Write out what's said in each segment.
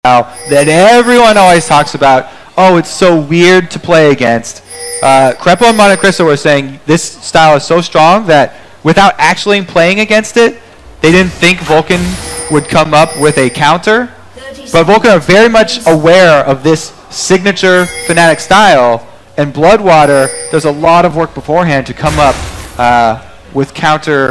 that everyone always talks about. Oh, it's so weird to play against. Krepo and Montecristo were saying this style is so strong that without actually playing against it, they didn't think Vulcan would come up with a counter. But Vulcan are very much aware of this signature Fnatic style, and Bloodwater does a lot of work beforehand to come up with counter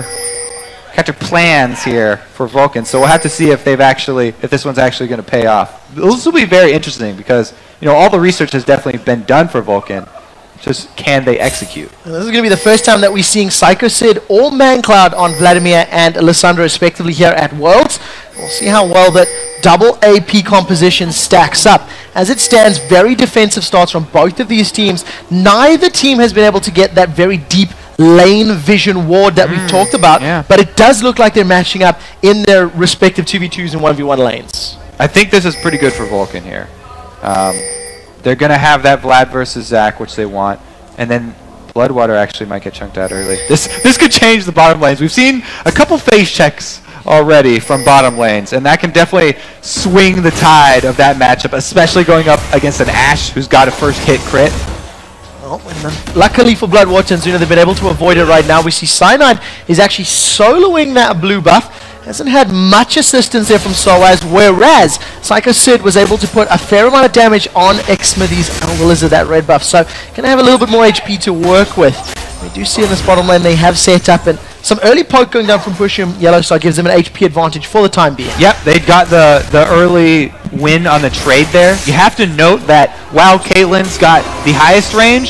plans here for Vulcan. So we'll have to see if this one's actually going to pay off. This will be very interesting because all the research has definitely been done for Vulcan. Just can they execute? And this is going to be the first time that we're seeing Psycho Sid or ManCloud on Vladimir and Lissandra respectively here at Worlds. We'll see how well that double AP composition stacks up. As it stands, very defensive starts from both of these teams. Neither team has been able to get that very deep lane vision ward that we've talked about, but it does look like they're matching up in their respective 2v2s and 1v1 lanes. I think this is pretty good for Vulcan here. They're going to have that Vlad versus Zac, which they want, and then Bloodwater actually might get chunked out early. This could change the bottom lanes. We've seen a couple phase checks already from bottom lanes, and that can definitely swing the tide of that matchup, especially going up against an Ashe who's got a first hit crit. Oh, and luckily for Bloodwater and Zuna, they've been able to avoid it right now. We see Cyanide is actually soloing that blue buff. Hasn't had much assistance there from Soaz, whereas Psycho Sid was able to put a fair amount of damage on Xsmithy's Elder Lizard, that red buff. So, gonna have a little bit more HP to work with. We do see in this bottom lane they have set up, and some early poke going down from Pushim Yellowstar gives them an HP advantage for the time being. Yep, they got the early win on the trade there. You have to note that while Caitlyn's got the highest range,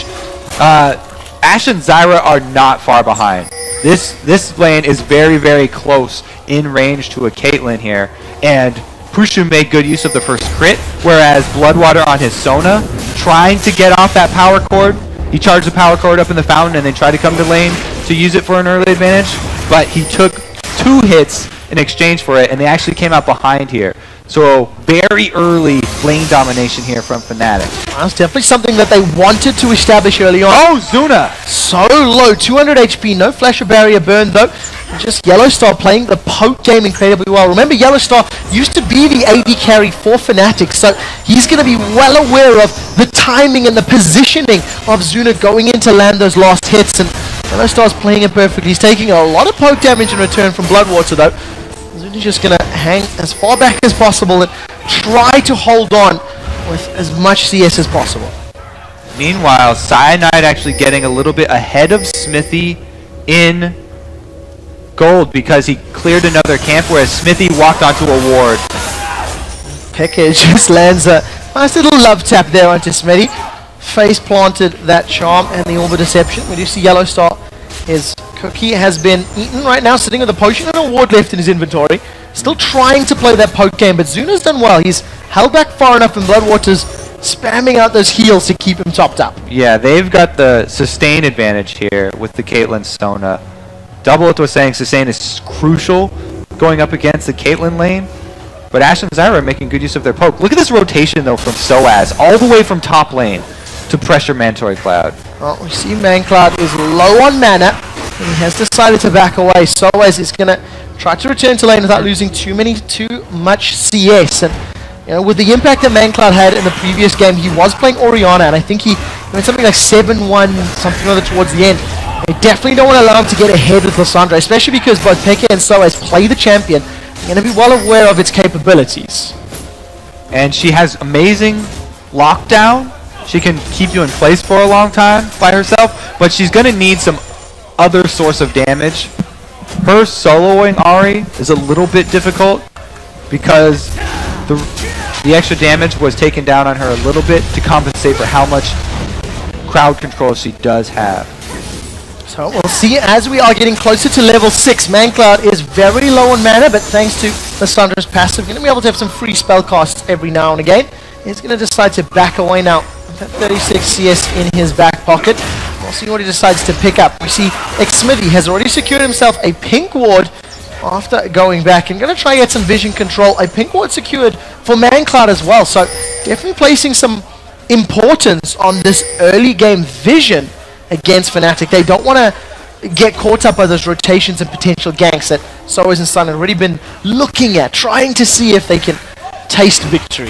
Ashe and Zyra are not far behind. This lane is very, very close in range to a Caitlyn here, and Pushim made good use of the first crit, whereas Bloodwater on his Sona, trying to get off that power cord. He charged the power cord up in the fountain and then tried to come to lane to use it for an early advantage, but he took 2 hits in exchange for it, and they actually came out behind here. So very early lane domination here from Fnatic. That's definitely something that they wanted to establish early on. Oh, Zuna! So low, 200 HP, no Flash or Barrier burn though. Just Yellowstar playing the poke game incredibly well. Remember, Yellowstar used to be the AD carry for Fnatic, so he's going to be well aware of the timing and the positioning of Zuna going in to land those last hits, and Yellowstar's playing it perfectly. He's taking a lot of poke damage in return from Bloodwater though. Zuna's just going to hang as far back as possible and try to hold on with as much CS as possible. Meanwhile, Cyanide actually getting a little bit ahead of Smithy in gold because he cleared another camp, whereas Smithy walked onto a ward. Peke just lands a nice little love tap there onto Smithy. Face planted that charm and the Orb of Deception. We do see Yellowstar. His cookie has been eaten right now, sitting with a potion and a ward left in his inventory. Still trying to play that poke game, but Zuna's done well. He's held back far enough, and Bloodwater's spamming out those heals to keep him topped up. Yeah, they've got the sustain advantage here with the Caitlyn Sona. Doubleth was saying sustain is crucial going up against the Caitlyn lane, but Ashe and Zyra are making good use of their poke. Look at this rotation, though, from Soaz, all the way from top lane to pressure Mandatory Cloud. Well, we see ManCloud is low on mana, and he has decided to back away. Soaz is going to try to return to lane without losing too much CS. And with the impact that ManCloud had in the previous game, he was playing Orianna, and I think he went something like 7-1, something other towards the end. They definitely don't want to allow him to get ahead with Lissandra, especially because both Peke and Soaz play the champion. They're going to be well aware of its capabilities. And she has amazing lockdown. She can keep you in place for a long time by herself, but she's going to need some other source of damage. Her soloing Ahri is a little bit difficult because the extra damage was taken down on her a little bit to compensate for how much crowd control she does have. So we'll see as we are getting closer to level 6. ManCloud is very low on mana, but thanks to Lissandra's passive, going to be able to have some free spell casts every now and again. He's going to decide to back away now. 36 CS in his back pocket. We'll see what he decides to pick up. We see Xsmithy has already secured himself a pink ward after going back and going to try and get some vision control. A pink ward secured for ManCloud as well, so definitely placing some importance on this early game vision against Fnatic. They don't want to get caught up by those rotations and potential ganks that Soaz and Sun have already been looking at, trying to see if they can taste victory.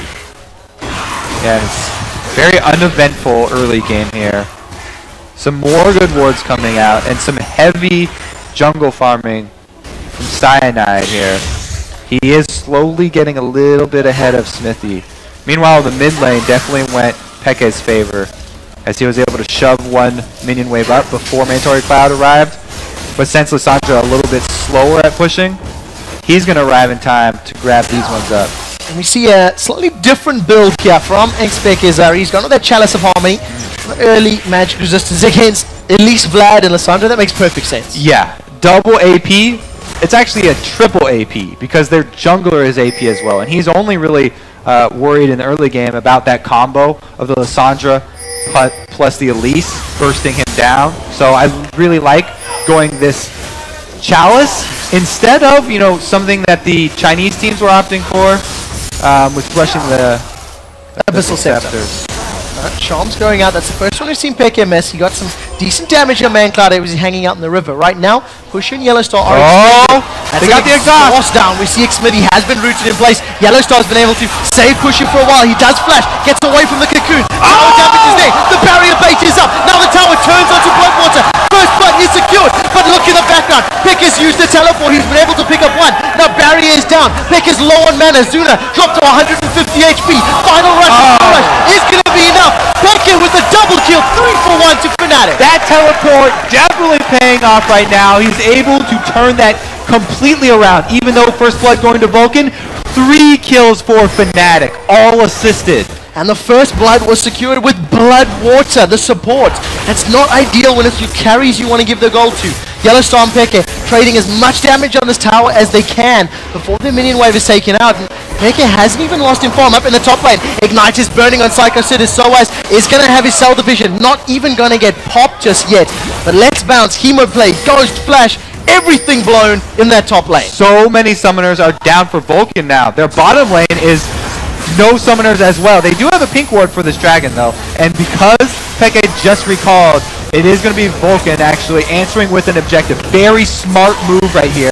Yeah, it's very uneventful early game here. Some more good wards coming out, and some heavy jungle farming from Cyanide here. He is slowly getting a little bit ahead of Smithy. Meanwhile, the mid lane definitely went Peke's favor, as he was able to shove one minion wave up before Mandatory Cloud arrived. But since Lissandra a little bit slower at pushing, he's going to arrive in time to grab these ones up. And we see a slightly different build here from Xpeke. He's gone with that Chalice of Harmony, early magic resistance against at least Vlad and Lissandra. That makes perfect sense. Yeah, double AP. It's actually a triple AP because their jungler is AP as well, and he's only really worried in the early game about that combo of the Lissandra plus the Elise bursting him down. So I really like going this Chalice instead of, you know, something that the Chinese teams were opting for with rushing the Abyssal Scepters. Charm's going out. That's the first one we've seen Peke miss. He got some decent damage on Mancloud. It was hanging out in the river. Right now, Pushu and Yellowstar are they got the exhaust down. We see Xmithy has been rooted in place. Yellowstar's been able to save Pushu for a while. He does flash, gets away from the cocoon. Tower damage is there. The barrier bait is up. Now the tower turns onto Bloodwater. First blood is secured, but look in the background. Peke's used the teleport. He's been able to pick up one. Now barrier is down. Peke's low on mana. Zuna dropped to 150 HP. Final rush is going to be enough. Peke with the double kill, 3 for 1 to Fnatic. That teleport definitely paying off right now. He's able to turn that completely around. Even though first blood going to Vulcan, 3 kills for Fnatic, all assisted. And the first blood was secured with Bloodwater, the support. That's not ideal when it's your carries you want to give the gold to. Yellowstar and Peke trading as much damage on this tower as they can before the minion wave is taken out. And Peke hasn't even lost in form up in the top lane. Ignite is burning on Psycho Sid. Soaz is going to have his cell division. Not even going to get popped just yet. But let's bounce. Hemoplay, Ghost, Flash, everything blown in that top lane. So many summoners are down for Vulcan now. Their bottom lane is no summoners as well. They do have a pink ward for this dragon though, and because Peke just recalled, it is going to be Vulcan actually answering with an objective. Very smart move right here.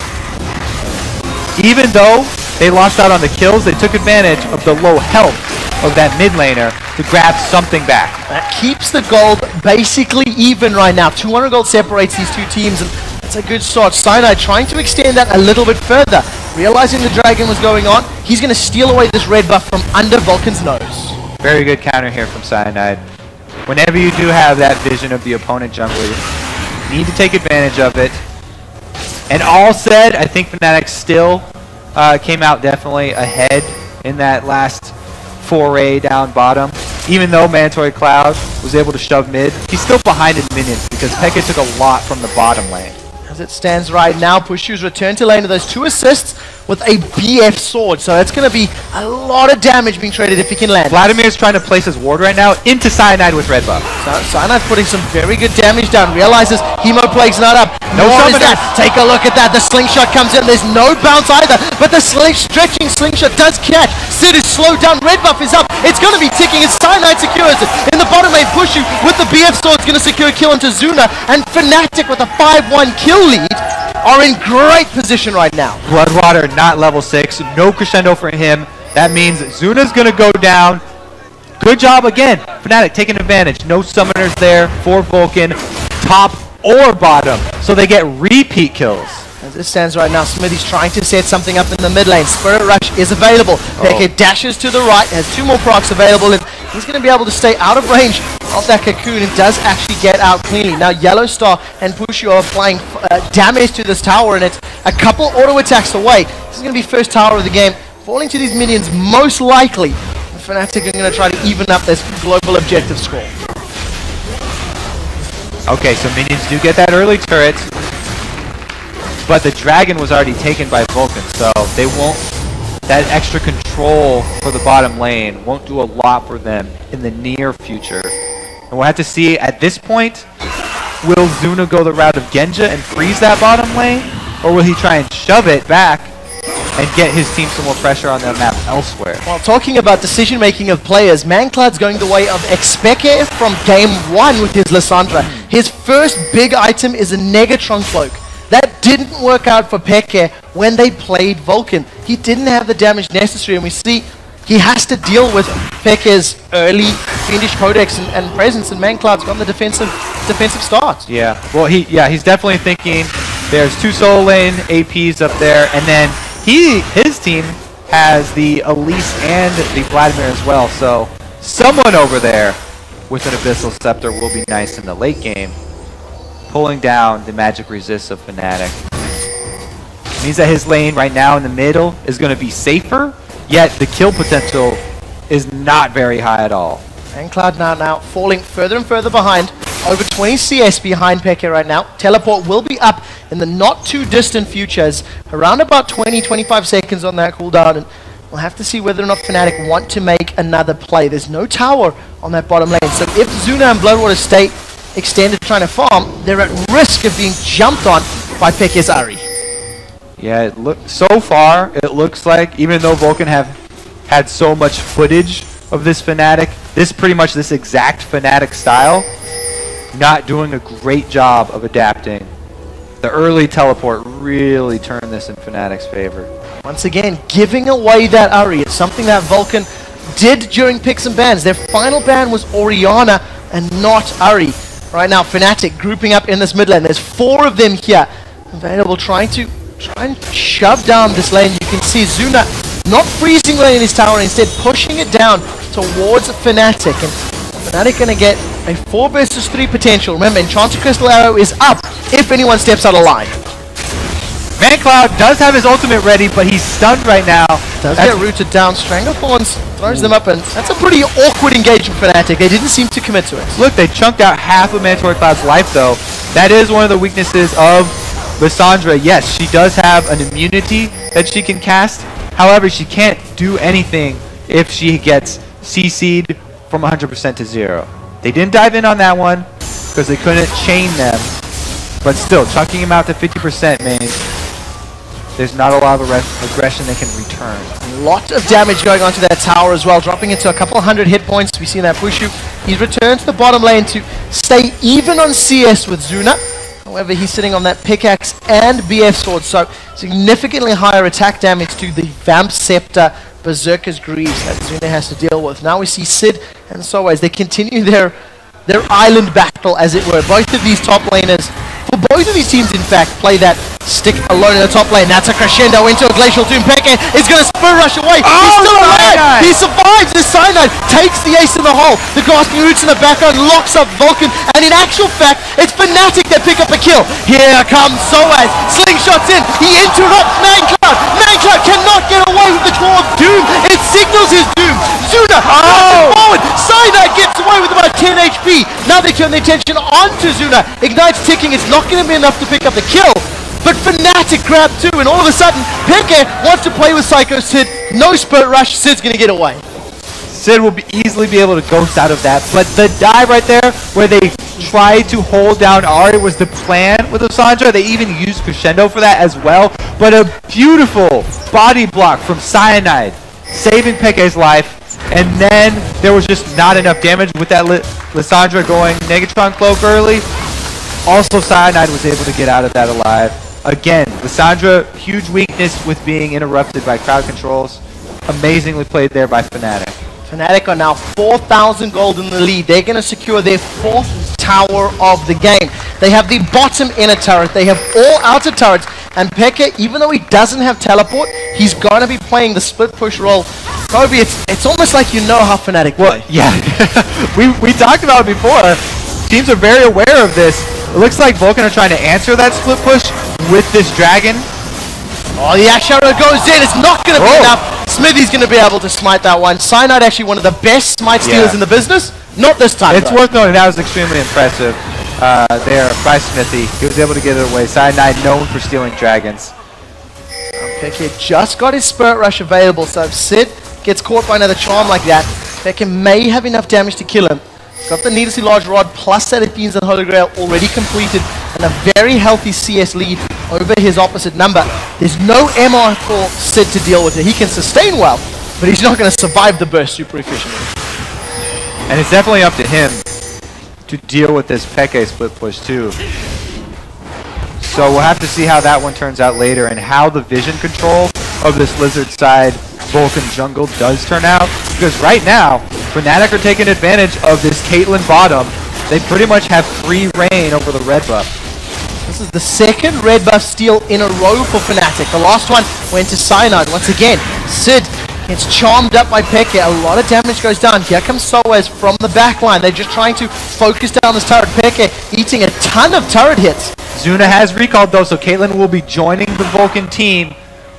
Even though they lost out on the kills, they took advantage of the low health of that mid laner to grab something back. That keeps the gold basically even right now. 200 gold separates these two teams, and it's a good start. Cyanide trying to extend that a little bit further. Realizing the dragon was going on, he's going to steal away this red buff from under Vulcan's nose. Very good counter here from Cyanide. Whenever you do have that vision of the opponent jungler, you need to take advantage of it. And all said, I think Fnatic still came out definitely ahead in that last foray down bottom. Even though Mandatory Cloud was able to shove mid, he's still behind in minions because Peke took a lot from the bottom lane. As it stands right now, Pushu's returned to lane with those 2 assists with a BF sword. So that's going to be a lot of damage being traded if he can land. Vladimir's trying to place his ward right now into Cyanide with red buff. So Cyanide's putting some very good damage down. Realizes Hemoplague's not up. No summoners. Take a look at that. The slingshot comes in. There's no bounce either. But the stretching slingshot does catch. Sid is slowed down. Red buff is up. It's going to be ticking as Cyanide secures it. In the bottom lane, Pushu with the BF sword is going to secure a kill into Zuna. And Fnatic with a 5-1 kill lead are in great position right now. Bloodwater not level 6. No crescendo for him. That means Zuna's going to go down. Good job again. Fnatic taking advantage. No summoners there for Vulcan. Top or bottom. So they get repeat kills. As it stands right now, Smithy's trying to set something up in the mid lane. Spirit Rush is available. Peke dashes to the right, has 2 more procs available, and he's going to be able to stay out of range of that cocoon and does actually get out cleanly. Now Yellowstar and Pushu are applying damage to this tower, and it's a couple auto attacks away. This is going to be first tower of the game. Falling to these minions, most likely. And Fnatic are going to try to even up this global objective score. Okay, so minions do get that early turret. But the dragon was already taken by Vulcan, so they won't, that extra control for the bottom lane won't do a lot for them in the near future. And we'll have to see at this point, will Zuna go the route of Genja and freeze that bottom lane? Or will he try and shove it back and get his team some more pressure on the map elsewhere? While talking about decision making of players, Mancloud's going the way of Xpeke from game 1 with his Lissandra. His first big item is a Negatron cloak. That didn't work out for Peke when they played Vulcan. He didn't have the damage necessary, and we see he has to deal with Peke's early Fiendish Codex and presence, and Mancloud's got the defensive start. Yeah, well, he's definitely thinking there's 2 solo lane APs up there, and then his team has the Elise and the Vladimir as well, so someone over there with an Abyssal Scepter will be nice in the late game, pulling down the magic resist of Fnatic. Means that his lane right now in the middle is going to be safer, yet the kill potential is not very high at all. Mancloud now falling further and further behind, over 20 CS behind Peke right now. Teleport will be up in the not too distant future, as around about 20-25 seconds on that cooldown, and we'll have to see whether or not Fnatic want to make another play. There's no tower on that bottom lane, so if Zuna and Bloodwater stay extended trying to farm, they're at risk of being jumped on by Peke's Ahri. Yeah, so far it looks like, even though Vulcan have had so much footage of this Fnatic, this exact Fnatic style, not doing a great job of adapting. The early teleport really turned this in Fnatic's favor. Once again, giving away that Ahri. It's something that Vulcan did during picks and bans. Their final ban was Orianna and not Ahri. Right now, Fnatic grouping up in this mid lane. There's 4 of them here available, trying to shove down this lane. You can see Zuna not freezing lane in his tower, instead pushing it down towards Fnatic. And Fnatic going to get a 4 versus 3 potential. Remember, Enchanted Crystal Arrow is up if anyone steps out of line. Mancloud does have his ultimate ready, but he's stunned right now. Does get rooted down. Stranglethorns throws them up, and that's a pretty awkward engagement for Fnatic. They didn't seem to commit to it. Look, they chunked out half of Mandatory Cloud's life, though. That is one of the weaknesses of Lissandra. Yes, she does have an immunity that she can cast. However, she can't do anything if she gets CC'd from 100% to 0. They didn't dive in on that one because they couldn't chain them. But still, chunking him out to 50% means there's not a lot of aggression they can return. A lot of damage going onto that tower as well, dropping into a couple hundred hit points. We see that Bushu. He's returned to the bottom lane to stay even on CS with Zuna. However, he's sitting on that pickaxe and BF sword, so significantly higher attack damage to the Vamp Scepter Berserker's Greaves that Zuna has to deal with. Now we see Sid and Soaz. They continue their island battle, as it were. Both of these top laners, for both of these teams, in fact, play that stick alone in the top lane. That's a crescendo into a Glacial Tomb. Peke is going to spur rush away. Oh, he's still alive. He survives. The Cyanide takes the ace in the hole. The Grasping Roots in the background locks up Vulcan. And in actual fact, it's Fnatic that pick up a kill. Here comes Soaz. Slingshots in. He interrupts Mancloud. Mancloud cannot get away with the Claw of Doom. It signals his doom. Zuna forward. Cyanide gets away with about 10 HP. Now they turn their attention onto Zuna. Ignite's ticking. It's not going to be enough to pick up the kill. But Fnatic grab 2, and all of a sudden, Peke wants to play with Psycho Sid. No Spirit Rush, Sid's going to get away. Sid will easily be able to ghost out of that, but the dive right there, where they tried to hold down Ahri, was the plan with Lissandra. They even used Crescendo for that as well, but a beautiful body block from Cyanide, saving Peke's life, and then there was just not enough damage with that Lissandra going Negatron Cloak early. Also, Cyanide was able to get out of that alive. Again, Lissandra, huge weakness with being interrupted by crowd controls. Amazingly played there by Fnatic. Fnatic are now 4,000 gold in the lead. They're going to secure their 4th tower of the game. They have the bottom inner turret. They have all outer turrets. And Peke, even though he doesn't have teleport, he's going to be playing the split push role. Kobe, it's almost like you know how Fnatic play. Well, yeah. we talked about it before. Teams are very aware of this. It looks like Vulcan are trying to answer that split push with this dragon. Oh, the Axe Shadow goes in. It's not going to be enough. Smithy's going to be able to smite that one. Cyanide actually one of the best smite stealers in the business. Not this time, It's worth noting that was extremely impressive there by Smithy. He was able to get it away. Cyanide known for stealing dragons. Peke just got his Spirit Rush available, so if Sid gets caught by another charm like that, Peke may have enough damage to kill him. Got the Needlessly Large Rod plus Seraphines and Holy Grail already completed, and a very healthy CS lead over his opposite number. There's no MR for Sid to deal with it. He can sustain well, but he's not going to survive the burst super efficiently. And it's definitely up to him to deal with this Peke split push too. So we'll have to see how that one turns out later and how the vision control of this Lizard side Vulcan jungle does turn out. Because right now, Fnatic are taking advantage of this Caitlyn bottom. They pretty much have free reign over the red buff. This is the second red buff steal in a row for Fnatic. The last one went to Cyanide. Once again, Sid gets charmed up by Peke. A lot of damage goes down. Here comes Soaz from the back line. They're just trying to focus down this turret. Peke eating a ton of turret hits. Zuna has recalled though, so Caitlyn will be joining the Vulcan team.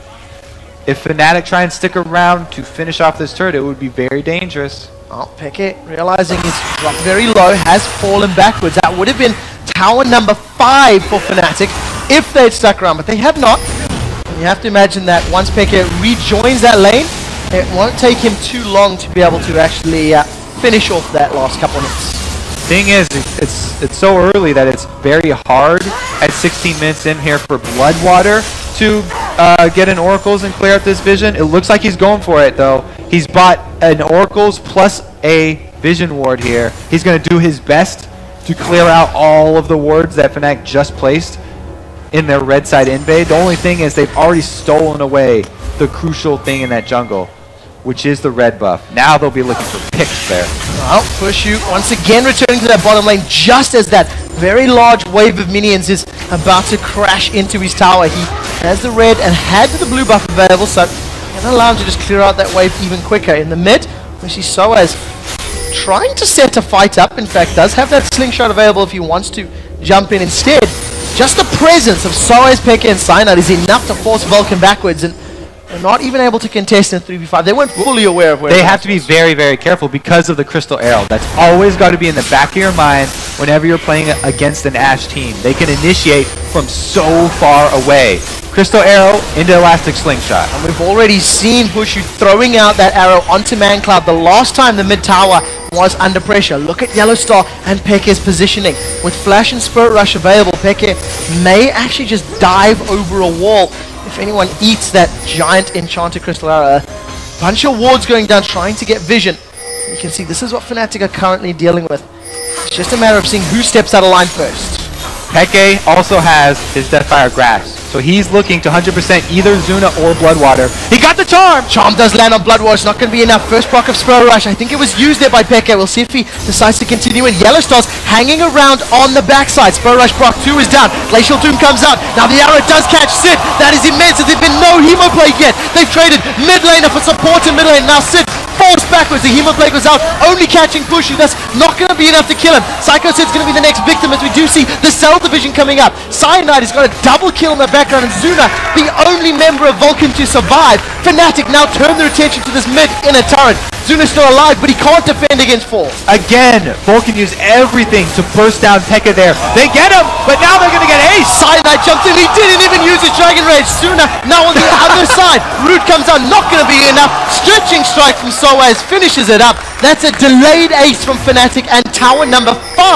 If Fnatic try and stick around to finish off this turret, it would be very dangerous. Oh, Peke, realizing he's dropped very low, has fallen backwards. That would have been tower number 5 for Fnatic if they'd stuck around, but they have not. And you have to imagine that once Peke rejoins that lane, it won't take him too long to be able to actually finish off that last couple of hits. Thing is, it's so early that it's very hard at 16 minutes in here for Bloodwater to get an Oracles and clear out this vision. It looks like he's going for it though. He's bought an Oracles plus a Vision Ward here. He's going to do his best to clear out all of the wards that Fnatic just placed in their red side invade. The only thing is they've already stolen away the crucial thing in that jungle, which is the red buff. Now they'll be looking for picks there. Well, Pushu once again returning to that bottom lane just as that very large wave of minions is about to crash into his tower. He has the red and had the blue buff available, so it can allow him to just clear out that wave even quicker. In the mid, we see Soaz trying to set a fight up. In fact, does have that slingshot available if he wants to jump in instead. Just the presence of Soaz, Peke, and Cyanide is enough to force Vulcan backwards, and they're not even able to contest in 3v5. They weren't fully aware of where they have to be very, very careful because of the Crystal Arrow. That's always got to be in the back of your mind whenever you're playing against an Ashe team. They can initiate from so far away. Crystal Arrow into Elastic Slingshot. And we've already seen Pushu throwing out that arrow onto ManCloud the last time the mid tower was under pressure. Look at Yellowstar and Peke's positioning. With Flash and Spirit Rush available, Peke may actually just dive over a wall if anyone eats that giant enchanted crystal arrow. A bunch of wards going down trying to get vision. You can see this is what Fnatic are currently dealing with. It's just a matter of seeing who steps out of line first. Peke also has his Deathfire Grasp, so he's looking to 100% either Zuna or Bloodwater. He got the charm! Charm does land on Bloodwater. It's not going to be enough. First proc of Spirit Rush. I think it was used there by Peke. We'll see if he decides to continue. And Yellowstar's hanging around on the backside. Spirit Rush proc 2 is down. Glacial Tomb comes out. Now the arrow does catch Sid. That is immense. There's been no Hemoplague yet. They've traded mid laner for support in mid lane. Now Sid falls backwards. The Hemoplague was out, only catching Pushu. That's not going to be enough to kill him. Psycho Sid's going to be the next victim as we do see the Cell Division coming up. Cyanide has got a double kill in the background, and Zuna, the only member of Vulcan to survive. Fnatic now turn their attention to this mid inner turret. Zuna's still alive, but he can't defend against 4. Again, Vulcan use everything to burst down Peke there. They get him, but now they're going to get Ace. Cyanide jumps in. He didn't even use his Dragon Rage. Zuna now on the other side. Root comes out, not going to be enough. Stretching strike from Soaz finishes it up. That's a delayed ace from Fnatic and tower number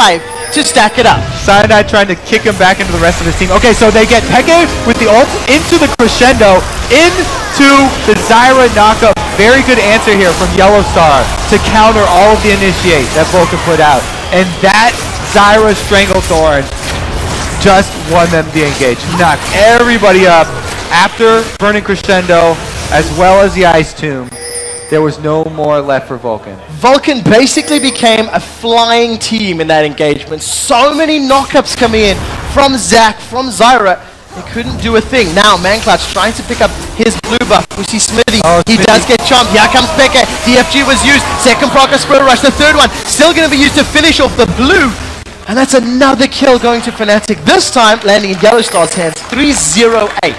5 to stack it up. Cyanide trying to kick him back into the rest of his team. Okay, so they get Peke with the ult into the crescendo, into the Zyra knockup. Very good answer here from Yellowstar to counter all of the initiate that Vulcan put out. And that Zyra Stranglethorn just won them the engage. Knocked everybody up after burning crescendo as well as the Ice Tomb. There was no more left for Vulcan. Vulcan basically became a flying team in that engagement. So many knockups coming in from Zac, from Zyra. They couldn't do a thing. Now ManCloud's trying to pick up his blue buff. We see Smithy. He does get chomped. Here comes Peke. DFG was used. Second proc of Spirit Rush. The third one still going to be used to finish off the blue. And that's another kill going to Fnatic. This time landing in Yellowstar's hands. 3-0-8.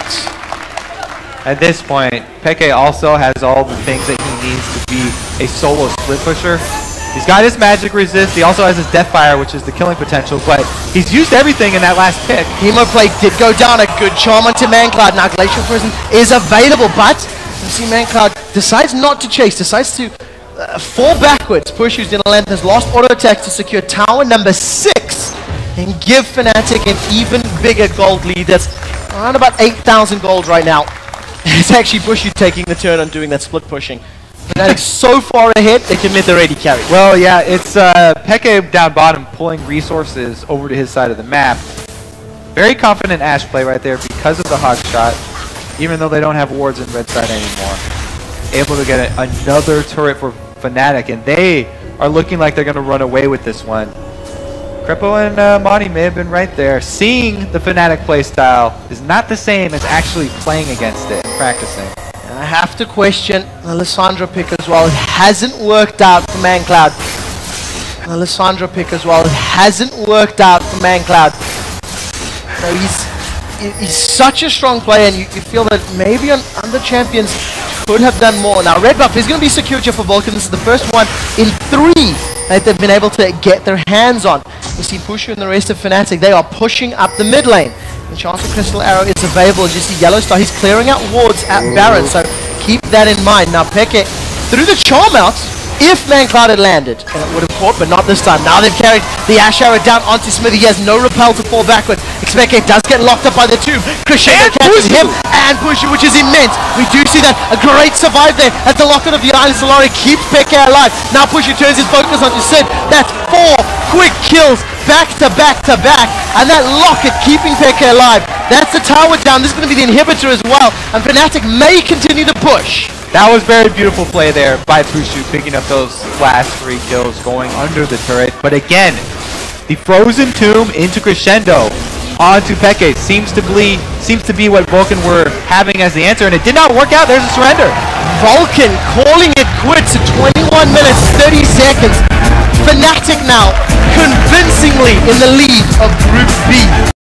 At this point, Peke also has all the things that he needs to be a solo split pusher. He's got his magic resist, he also has his Deathfire, which is the killing potential, but he's used everything in that last pick. Hemoplague did go down, a good charm onto ManCloud. Now Glacial Prison is available, but you see ManCloud decides not to chase, decides to fall backwards. Pushu's going to land his last auto attack to secure tower number 6 and give Fnatic an even bigger gold lead. That's around about 8,000 gold right now. It's actually Pushu taking the turn on doing that split pushing. Fnatic so far ahead, they can let their AD carry. Well, yeah, it's Peke down bottom pulling resources over to his side of the map. Very confident Ashe play right there because of the hog shot, even though they don't have wards in red side anymore. Able to get another turret for Fnatic, and they are looking like they're going to run away with this one. Krepo and Monty may have been right there. Seeing the Fnatic playstyle is not the same as actually playing against it and practicing. And I have to question the Lissandra pick as well. It hasn't worked out for ManCloud. The Lissandra pick as well. It hasn't worked out for ManCloud. So he's such a strong player, and you feel that maybe on Under Champions could have done more. Now red buff is going to be secured here for Vulcan. This is the first one in 3 that they've been able to get their hands on. You see Pushu and the rest of Fnatic, they are pushing up the mid lane. Enchanted Crystal Arrow is available. You see Yellow Star, he's clearing out wards at Baron, so keep that in mind. Now Peke through the charm out. If ManCloud had landed, and it would have caught, but not this time. Now they've carried the Ashe Arrow down onto Smithy. He has no repel to fall backward. Xpeke does get locked up by the tube. Crescendo catches him and Pushu, which is immense. We do see that. A great survive there as the locket of the Island Solari keeps Peke alive. Now Pushu turns his focus onto Sid. That's 4 quick kills back to back to back. And that locket keeping Peke alive. That's the tower down. This is going to be the inhibitor as well. And Fnatic may continue to push. That was very beautiful play there by Pushu, picking up those last 3 kills, going under the turret. But again, the Frozen Tomb into Crescendo onto Peke seems to be what Vulcan were having as the answer, and it did not work out. There's a surrender. Vulcan calling it quits at 21 minutes, 30 seconds. Fnatic now convincingly in the lead of Group B.